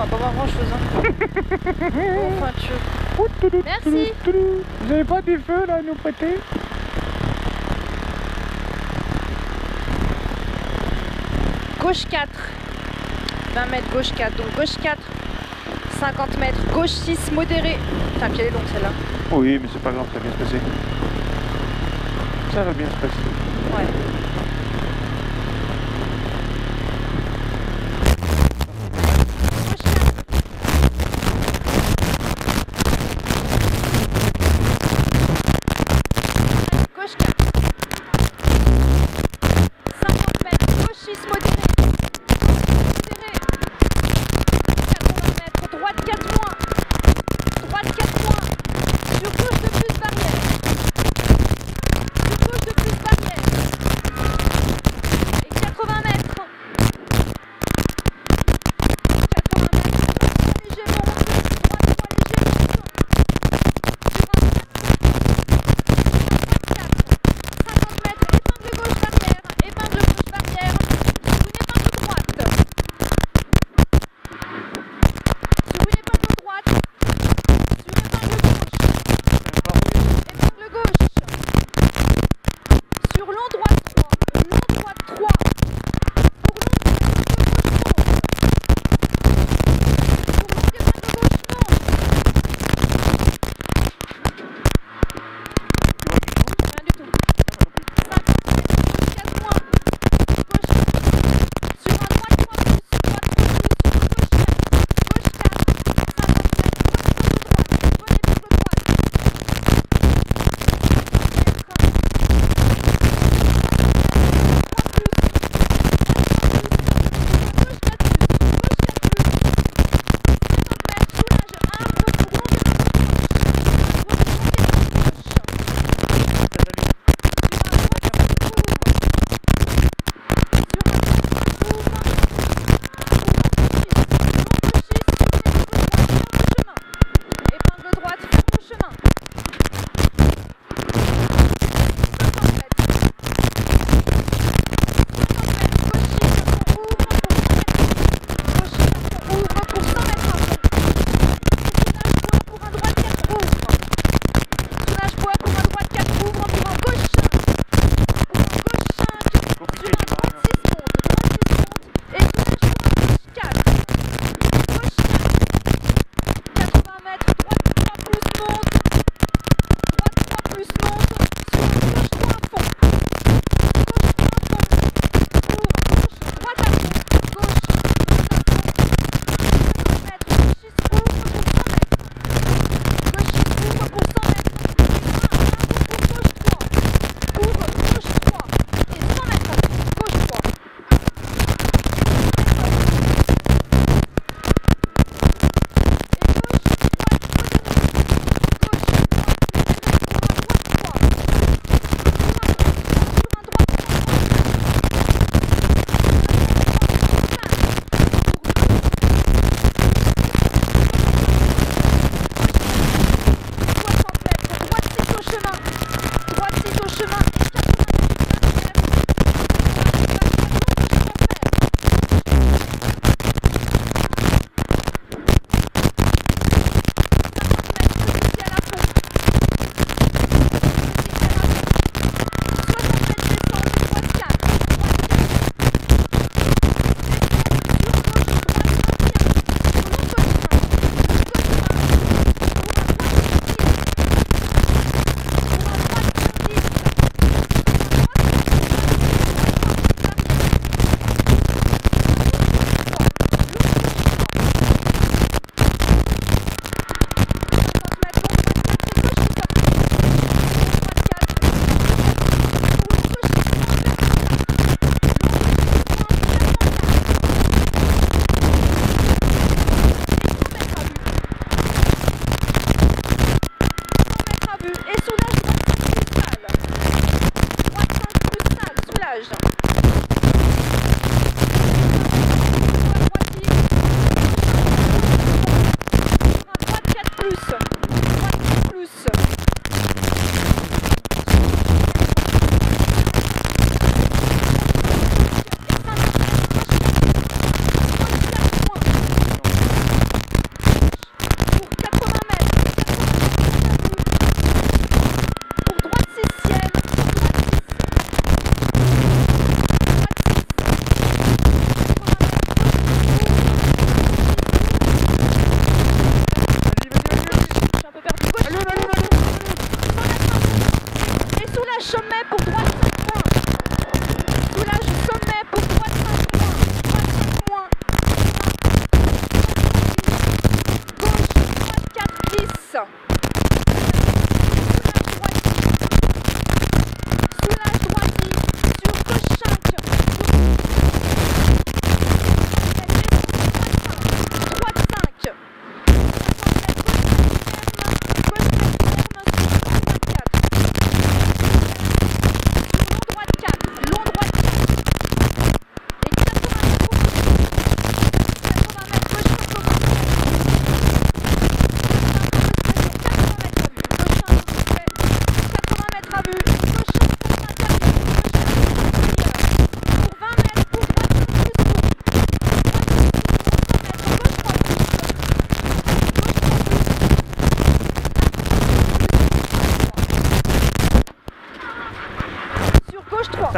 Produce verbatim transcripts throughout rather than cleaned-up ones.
va pas voir grand chose. Hein. Enfin, tu... Merci. Vous avez pas des feux là à nous prêter? Gauche quatre. vingt mètres, gauche quatre. Donc gauche quatre. cinquante mètres, gauche six, modéré. Putain, puis elle est longue celle-là. Oui, mais c'est pas grave, ça va bien se passer. Ça va bien se passer. Ouais. Gauche quatre. cinquante mètres, gauche six, modéré. Modéré. quatre-vingts mètres, droite quatre moins. Droite quatre moins. Sur gauche de plus barrière. Sur gauche de plus barrière.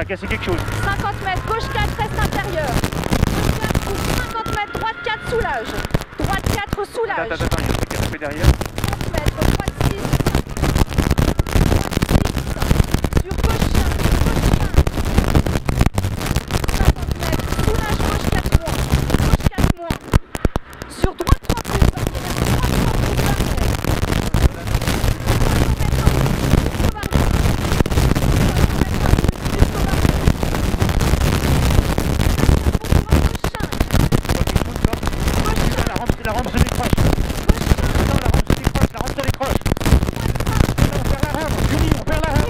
casser quelque chose. cinquante mètres, gauche quatre, reste intérieur. Gauche quatre, ouvre cinquante mètres, droite quatre, soulage. Droite quatre, soulage. Attends, attends, attends, il y a un truc qui a fait derrière. trente mètres, droite six. Sur gauche cinq, gauche cinq. cinquante mètres, soulage, gauche quatre moins. Gauche quatre moins. Sur droite trois plus, droite trois plus, La rampe se décroche. Non, la rampe se décroche, la rampe se décroche. Non, vers la rampe, Julie, on perd la rampe.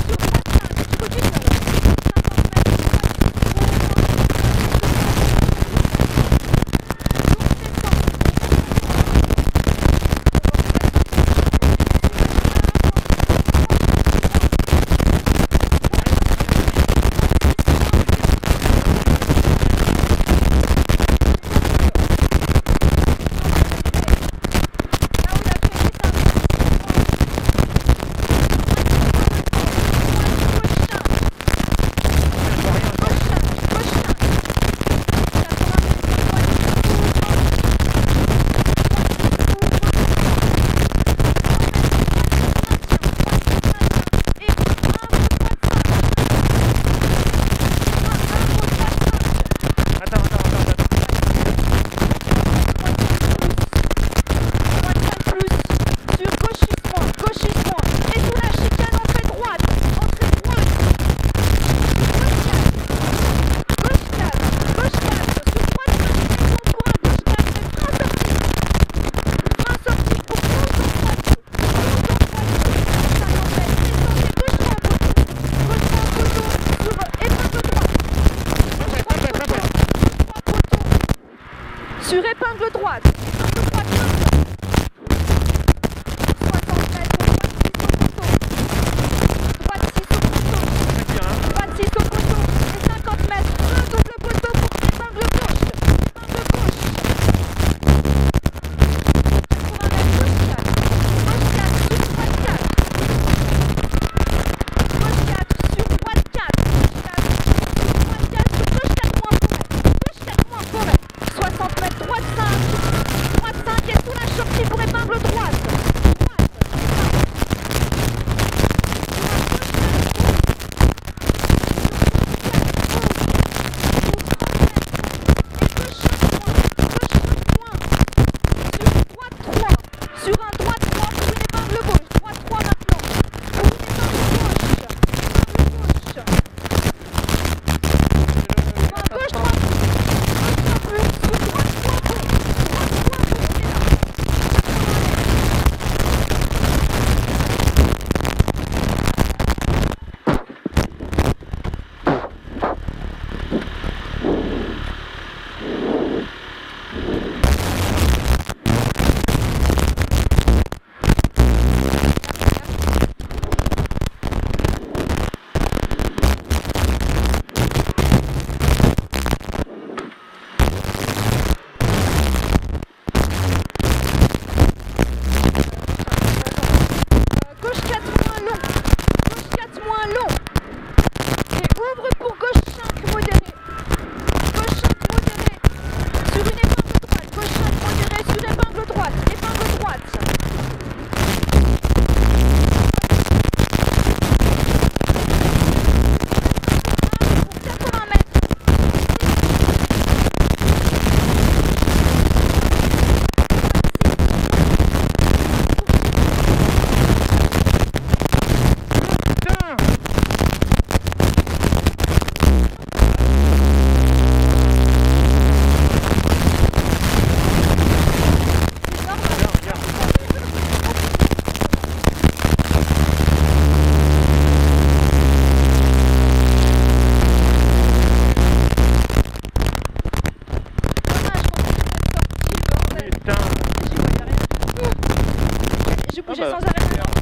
Sur épingle droite, épingle droite soixante mètres, droite six au poteau, droite six au poteau, et cinquante mètres, un double poteau pour épingle gauche, épingle gauche, quatre-vingts mètres, gauche quatre, gauche quatre, sur droite quatre, gauche quatre, sur droite quatre, gauche quatre, sur droite quatre, sur gauche quatre moins pour mètre, gauche quatre moins pour mètre, soixante mètres, droite cinq, droite cinq et sous la sortie pour épingle droite. Droite, sur un droite trois pour une épingle gauche, droite trois maintenant, pour une épingle gauche, épingle gauche, gauche trois plus, gauche trois plus, sur droite trois pour, droite trois pour, on est là. Gauche quatre moins long, gauche quatre moins long, et ouvre pour gauche cinq modéré, gauche cinq modéré, sur une épingle droite, gauche cinq modéré sur épingle droite, épingle droite. Pour quatre-vingts mètres. J'ai bougé Ah bah. sans arrêt.